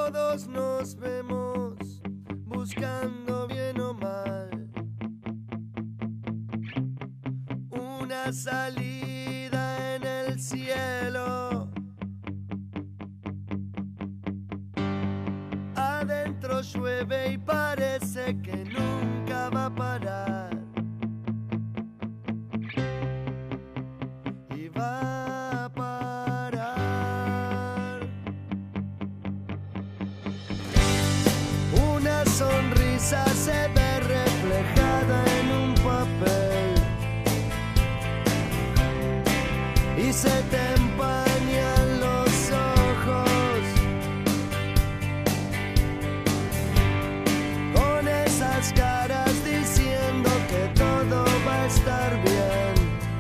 Todos nos vemos buscando bien o mal una salida en el cielo. Adentro llueve y parece que nunca va a parar. Y va a parar. Una sonrisa se ve reflejada en un papel y se te empañan los ojos con esas caras diciendo que todo va a estar bien.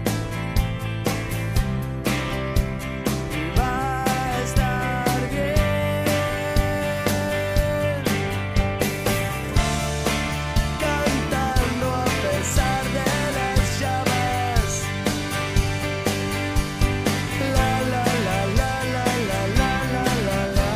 Va a estar bien. Cantando a pesar de las llaves. La la la la la la la la la.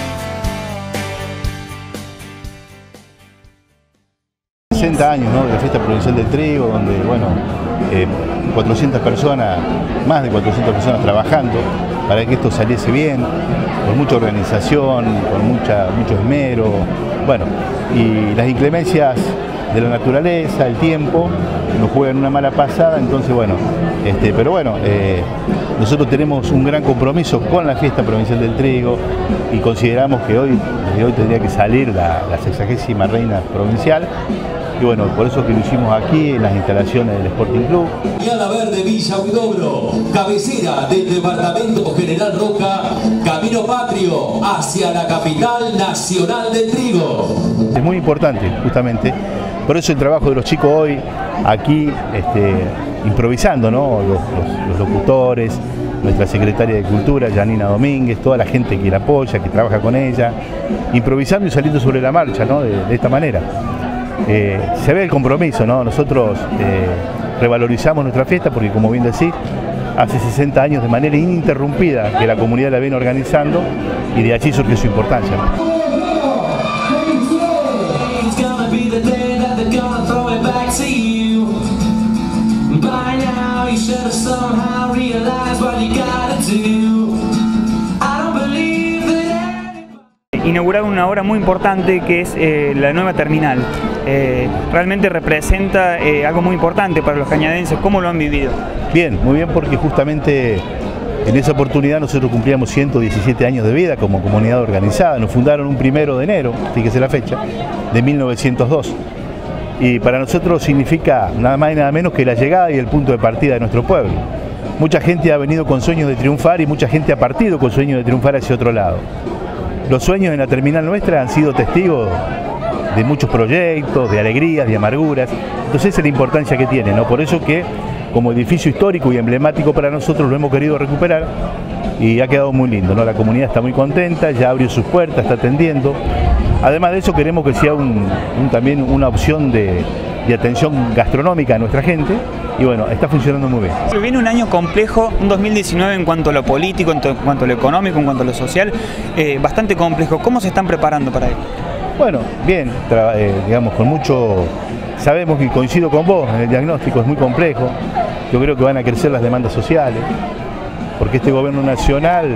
60 años, ¿no?, de la Fiesta Provincial del Trigo, donde, bueno, 400 personas, más de 400 personas trabajando para que esto saliese bien, con mucha organización, con mucho esmero, bueno, y las inclemencias de la naturaleza, el tiempo, nos juegan una mala pasada, entonces, bueno, pero bueno, nosotros tenemos un gran compromiso con la Fiesta Provincial del Trigo y consideramos que desde hoy tendría que salir la 60ª reina provincial. Y bueno, por eso que lo hicimos aquí en las instalaciones del Sporting Club. Barriada Verde, Villa Huidobro, cabecera del departamento General Roca, camino patrio hacia la capital nacional del trigo. Es muy importante, justamente, por eso el trabajo de los chicos hoy, aquí, improvisando, ¿no?, los locutores, nuestra secretaria de Cultura, Janina Domínguez, toda la gente que la apoya, que trabaja con ella, improvisando y saliendo sobre la marcha, ¿no?, de esta manera. Se ve el compromiso, ¿no? Nosotros revalorizamos nuestra fiesta porque, como bien decís, hace 60 años de manera ininterrumpida que la comunidad la viene organizando y de allí surge su importancia, ¿no? Inauguraron una obra muy importante que es la nueva terminal. Realmente representa algo muy importante para los cañadenses. ¿Cómo lo han vivido? Bien, muy bien, porque justamente en esa oportunidad nosotros cumplíamos 117 años de vida como comunidad organizada. Nos fundaron un 1 de enero, fíjese la fecha, de 1902. Y para nosotros significa nada más y nada menos que la llegada y el punto de partida de nuestro pueblo. Mucha gente ha venido con sueños de triunfar y mucha gente ha partido con sueños de triunfar hacia otro lado. Los sueños en la terminal nuestra han sido testigos de muchos proyectos, de alegrías, de amarguras. Entonces esa es la importancia que tiene, ¿no? Por eso que como edificio histórico y emblemático para nosotros lo hemos querido recuperar y ha quedado muy lindo, ¿no? La comunidad está muy contenta, ya abrió sus puertas, está atendiendo. Además de eso queremos que sea también una opción de atención gastronómica a nuestra gente. Y bueno, está funcionando muy bien. Viene un año complejo, un 2019 en cuanto a lo político, en cuanto a lo económico, en cuanto a lo social, bastante complejo. ¿Cómo se están preparando para ello? Bueno, bien, digamos, con mucho... Sabemos que coincido con vos en el diagnóstico, es muy complejo. Yo creo que van a crecer las demandas sociales, porque este gobierno nacional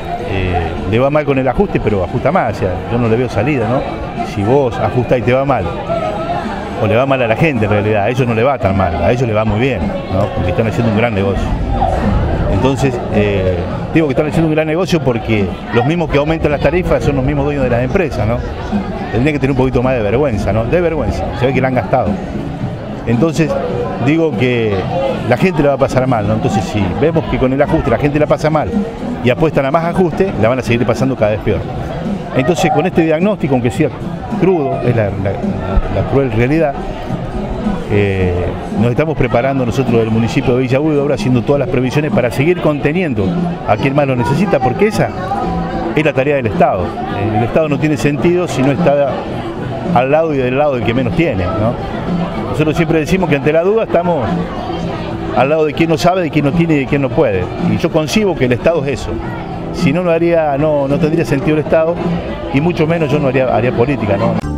le va mal con el ajuste, pero ajusta más. O sea, yo no le veo salida, ¿no? Si vos ajustás y te va mal, o le va mal a la gente en realidad, a ellos no le va tan mal, a ellos le va muy bien, ¿no? Porque están haciendo un gran negocio. Entonces, digo que están haciendo un gran negocio porque los mismos que aumentan las tarifas son los mismos dueños de las empresas, ¿no? Tendrían que tener un poquito más de vergüenza, ¿no? De vergüenza, se ve que la han gastado. Entonces, digo que la gente la va a pasar mal, ¿no? Entonces, si vemos que con el ajuste la gente la pasa mal y apuestan a más ajuste, la van a seguir pasando cada vez peor. Entonces, con este diagnóstico, aunque sea crudo, es la cruel realidad, nos estamos preparando nosotros del municipio de Villa Huidobro, haciendo todas las previsiones para seguir conteniendo a quien más lo necesita, porque esa es la tarea del Estado. El Estado no tiene sentido si no está al lado y del lado del que menos tiene, ¿no? Nosotros siempre decimos que ante la duda estamos al lado de quien no sabe, de quien no tiene y de quien no puede. Y yo concibo que el Estado es eso. Si no, no tendría sentido el Estado y mucho menos yo no haría política, ¿no?